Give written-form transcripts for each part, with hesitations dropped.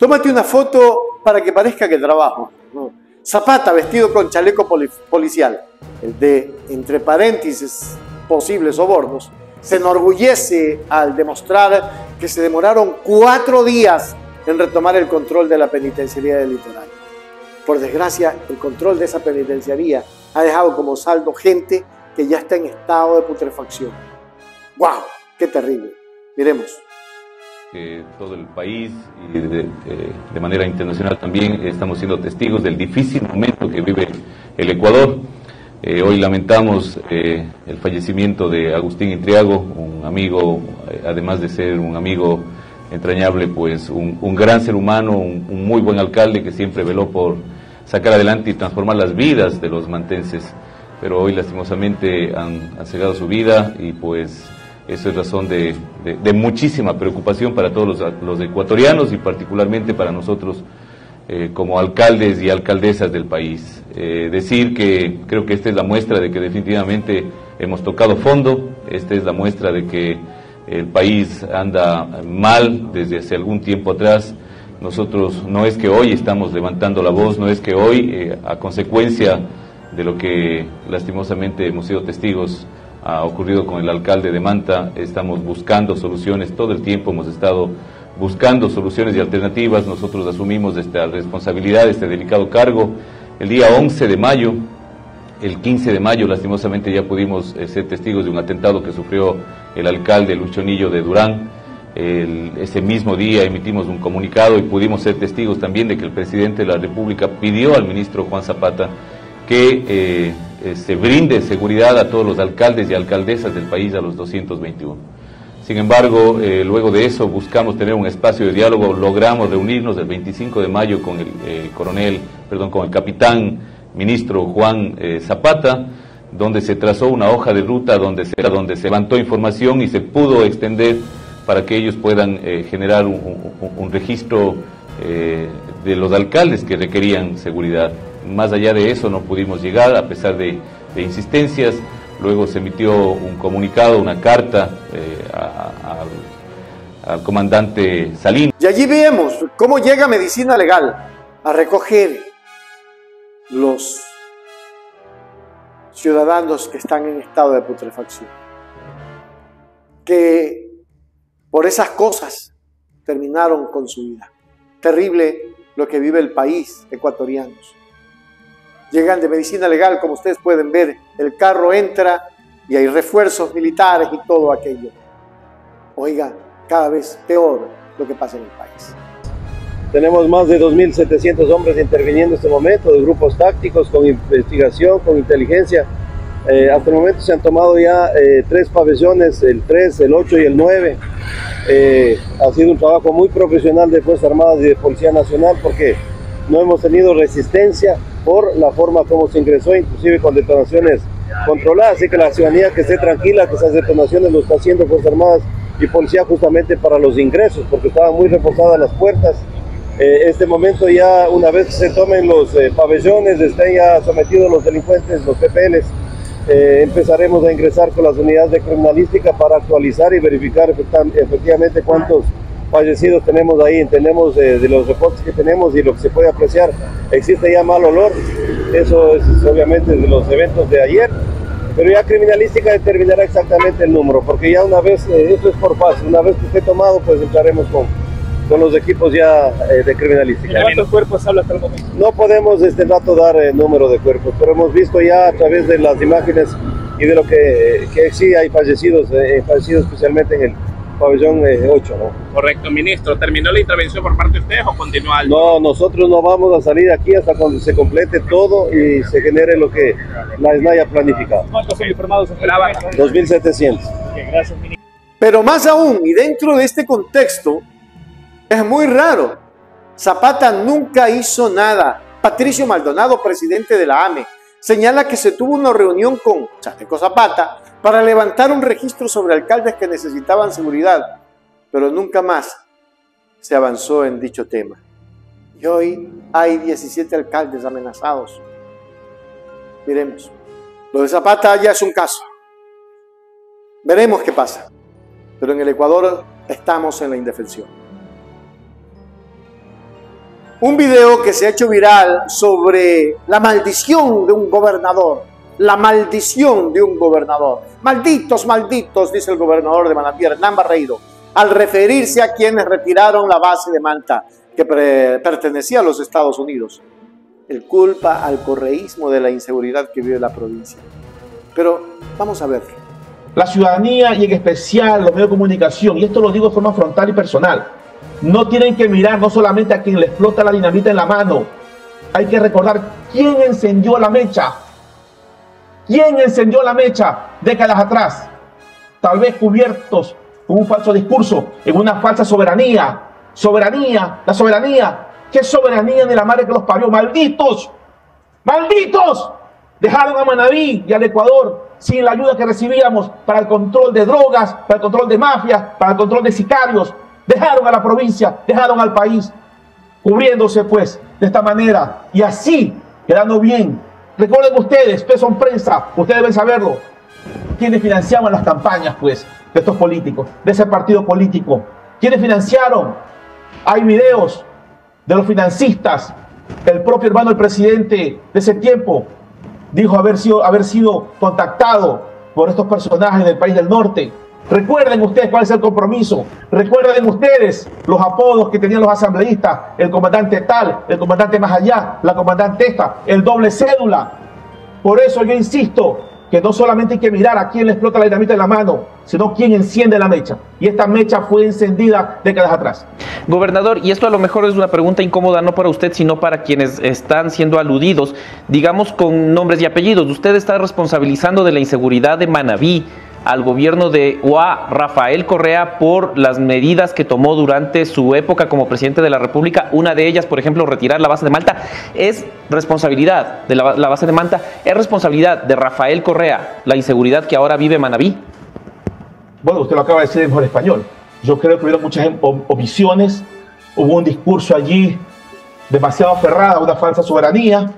Tómate una foto para que parezca que trabajo. ¿No? Zapata vestido con chaleco policial, el de, entre paréntesis, posibles sobornos, se enorgullece al demostrar que se demoraron 4 días en retomar el control de la penitenciaría del litoral. Por desgracia, el control de esa penitenciaría ha dejado como saldo gente que ya está en estado de putrefacción. ¡Wow! ¡Qué terrible! Miremos. Todo el país y de manera internacional también estamos siendo testigos del difícil momento que vive el Ecuador. Hoy lamentamos el fallecimiento de Agustín Intriago, un amigo, además de ser un amigo entrañable, pues un gran ser humano, un muy buen alcalde que siempre veló por sacar adelante y transformar las vidas de los mantenses. Pero hoy lastimosamente han cegado su vida y pues eso es razón de muchísima preocupación para todos los ecuatorianos y particularmente para nosotros como alcaldes y alcaldesas del país. Decir que creo que esta es la muestra de que definitivamente hemos tocado fondo, esta es la muestra de que el país anda mal desde hace algún tiempo atrás. Nosotros no es que hoy estamos levantando la voz, no es que hoy, a consecuencia de lo que lastimosamente hemos sido testigos, ha ocurrido con el alcalde de Manta, estamos buscando soluciones, todo el tiempo hemos estado buscando soluciones y alternativas. Nosotros asumimos esta responsabilidad, este delicado cargo, el día 11 de mayo, el 15 de mayo lastimosamente ya pudimos ser testigos de un atentado que sufrió el alcalde Luis Chonillo de Durán. Ese mismo día emitimos un comunicado y pudimos ser testigos también de que el presidente de la República pidió al ministro Juan Zapata que se brinde seguridad a todos los alcaldes y alcaldesas del país, a los 221. Sin embargo, luego de eso buscamos tener un espacio de diálogo, logramos reunirnos el 25 de mayo con con el capitán ministro Juan Zapata, donde se trazó una hoja de ruta, donde se levantó información y se pudo extender para que ellos puedan generar un registro de los alcaldes que requerían seguridad. Más allá de eso no pudimos llegar, a pesar de insistencias. Luego se emitió un comunicado, una carta al comandante Salinas. Y allí vemos cómo llega Medicina Legal a recoger los ciudadanos que están en estado de putrefacción, que por esas cosas terminaron con su vida. Terrible lo que vive el país, ecuatorianos. Llegan de Medicina Legal, como ustedes pueden ver, el carro entra y hay refuerzos militares y todo aquello. Oiga, cada vez peor lo que pasa en el país. Tenemos más de 2.700 hombres interviniendo en este momento, de grupos tácticos, con investigación, con inteligencia. Hasta el momento se han tomado ya 3 pabellones, el 3, el 8 y el 9. Ha sido un trabajo muy profesional de Fuerzas Armadas y de Policía Nacional, porque no hemos tenido resistencia por la forma como se ingresó, inclusive con detonaciones controladas. Así que la ciudadanía que esté tranquila, que esas detonaciones lo está haciendo Fuerzas Armadas y Policía justamente para los ingresos, porque estaban muy reforzadas las puertas. Este momento ya, una vez que se tomen los pabellones, estén ya sometidos los delincuentes, los PPLs, empezaremos a ingresar con las unidades de criminalística para actualizar y verificar efectivamente cuántos fallecidos tenemos ahí. Entendemos de los reportes que tenemos y lo que se puede apreciar, existe ya mal olor. Eso es obviamente de los eventos de ayer, pero ya criminalística determinará exactamente el número, porque ya una vez, esto es por fase, una vez que esté tomado, pues entraremos con los equipos ya de criminalística. ¿De cuántos cuerpos habla hasta el momento? No podemos este rato dar número de cuerpos, pero hemos visto ya a través de las imágenes y de lo que sí hay fallecidos especialmente en el pabellón 8, ¿no? Correcto, ministro. ¿Terminó la intervención por parte de ustedes o continúa algo? No, nosotros no vamos a salir aquí hasta cuando se complete todo y se genere lo que la SNAI ha planificado. ¿Cuántos son informados en la barra? 2.700. Gracias, ministro. Pero más aún, y dentro de este contexto, es muy raro. Zapata nunca hizo nada. Patricio Maldonado, presidente de la AME, señala que se tuvo una reunión con Chaleco Zapata para levantar un registro sobre alcaldes que necesitaban seguridad, pero nunca más se avanzó en dicho tema. Y hoy hay 17 alcaldes amenazados. Miremos. Lo de Zapata ya es un caso. Veremos qué pasa. Pero en el Ecuador estamos en la indefensión. un video que se ha hecho viral sobre la maldición de un gobernador. La maldición de un gobernador. Malditos, malditos, dice el gobernador de Manabí, Hernán Barreiro, al referirse a quienes retiraron la base de Manta, que pertenecía a los Estados Unidos. Él culpa al correísmo de la inseguridad que vive la provincia. Pero vamos a ver. La ciudadanía y en especial los medios de comunicación, y esto lo digo de forma frontal y personal, no tienen que mirar no solamente a quien le explota la dinamita en la mano. Hay que recordar quién encendió la mecha. ¿Quién encendió la mecha décadas atrás? Tal vez cubiertos con un falso discurso, en una falsa soberanía. Soberanía, la soberanía. ¿Qué soberanía de la madre que los parió? ¡Malditos! ¡Malditos! Dejaron a Manabí y al Ecuador sin la ayuda que recibíamos para el control de drogas, para el control de mafias, para el control de sicarios. Dejaron a la provincia, dejaron al país, cubriéndose pues de esta manera y así, quedando bien. Recuerden ustedes son prensa, ustedes deben saberlo, quienes financiaban las campañas pues de estos políticos, de ese partido político. ¿Quiénes financiaron? Hay videos de los financistas. El propio hermano del presidente de ese tiempo dijo haber sido contactado por estos personajes del país del norte. Recuerden ustedes cuál es el compromiso. Recuerden ustedes los apodos que tenían los asambleístas. El comandante tal, el comandante más allá, la comandante esta, el doble cédula. Por eso yo insisto que no solamente hay que mirar a quién le explota la dinamita en la mano, sino quién enciende la mecha. Y esta mecha fue encendida décadas atrás. Gobernador, y esto a lo mejor es una pregunta incómoda no para usted, sino para quienes están siendo aludidos, digamos con nombres y apellidos. Usted está responsabilizando de la inseguridad de Manabí al gobierno de Rafael Correa por las medidas que tomó durante su época como presidente de la República. Una de ellas, por ejemplo, retirar la base de Manta. ¿Es responsabilidad de la base de Manta? ¿Es responsabilidad de Rafael Correa la inseguridad que ahora vive Manabí? Bueno, usted lo acaba de decir en mejor español. Yo creo que hubo muchas omisiones, hubo un discurso allí demasiado aferrado a una falsa soberanía.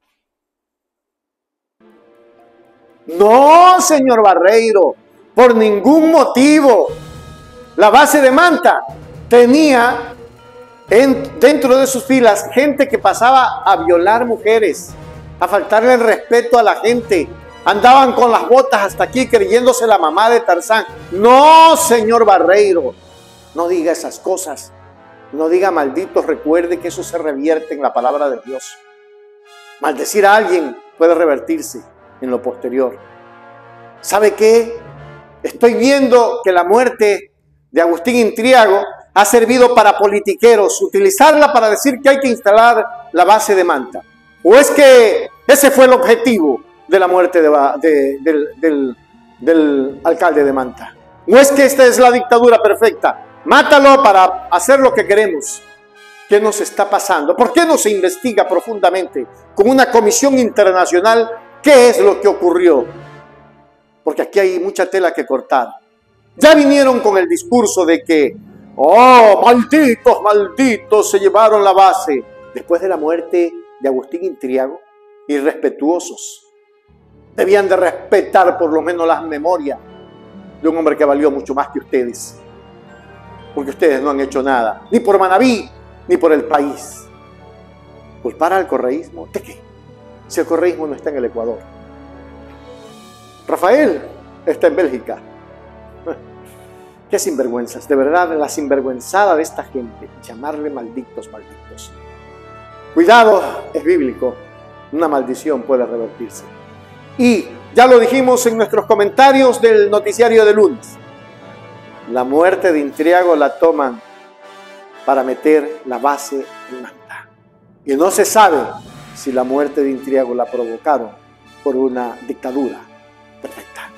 No, señor Barreiro, por ningún motivo. La base de Manta tenía dentro de sus filas gente que pasaba a violar mujeres, a faltarle el respeto a la gente. Andaban con las botas hasta aquí creyéndose la mamá de Tarzán. No, señor Barreiro, no diga esas cosas. No diga malditos, recuerde que eso se revierte en la palabra de Dios. Maldecir a alguien puede revertirse en lo posterior. ¿Sabe qué? Estoy viendo que la muerte de Agustín Intriago ha servido para politiqueros, utilizarla para decir que hay que instalar la base de Manta. ¿O es que ese fue el objetivo de la muerte del alcalde de Manta? ¿O es que esta es la dictadura perfecta? Mátalo para hacer lo que queremos. ¿Qué nos está pasando? ¿Por qué no se investiga profundamente con una comisión internacional qué es lo que ocurrió? Porque aquí hay mucha tela que cortar. Ya vinieron con el discurso de que, oh, malditos, malditos, se llevaron la base. Después de la muerte de Agustín Intriago, irrespetuosos. Debían de respetar por lo menos las memorias de un hombre que valió mucho más que ustedes. Porque ustedes no han hecho nada, ni por Manabí, ni por el país. ¿Culpar al correísmo? ¿De qué? Si el correísmo no está en el Ecuador. Rafael está en Bélgica. Qué sinvergüenzas, de verdad, la sinvergüenzada de esta gente, llamarle malditos, malditos. Cuidado, es bíblico, una maldición puede revertirse. Y ya lo dijimos en nuestros comentarios del noticiario de lunes, la muerte de Intriago la toman para meter la base en Manta. Y no se sabe si la muerte de Intriago la provocaron por una dictadura perfecta.